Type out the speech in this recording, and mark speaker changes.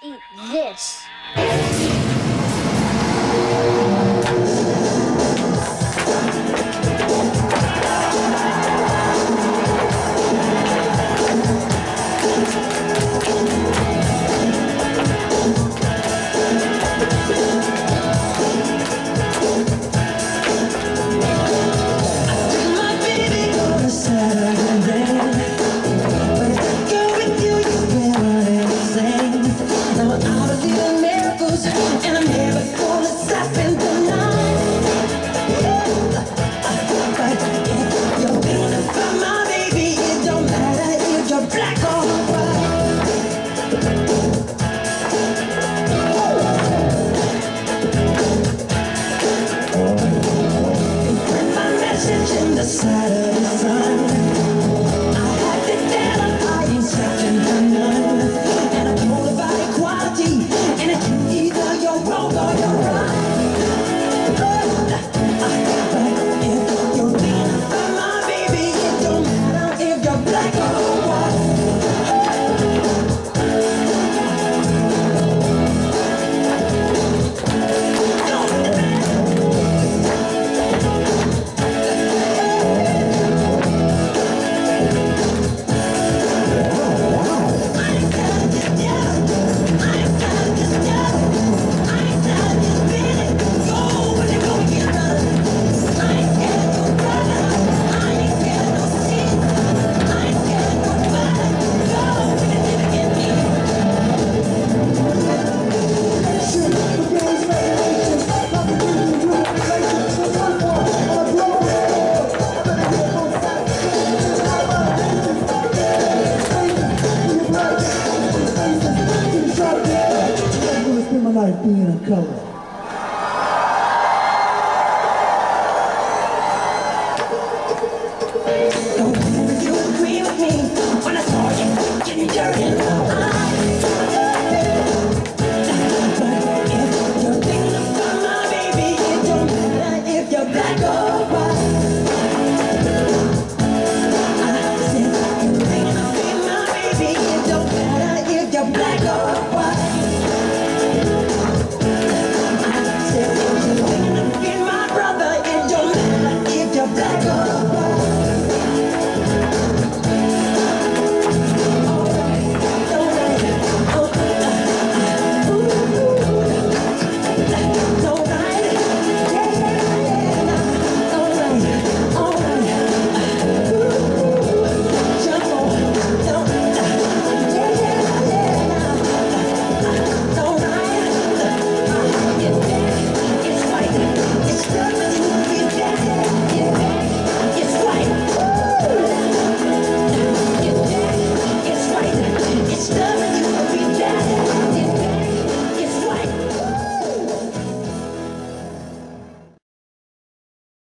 Speaker 1: Eat this.
Speaker 2: And I'm never gonna stop in the night. But if you're beautiful, my baby, it don't matter if you're black or white. You print my message in the side of the sun. I had to tell I ain't second to none. And I told about equality. And it's either you're wrong or you're right. If you're beautiful, my baby, it don't matter if you're black or white.
Speaker 3: My life being in color.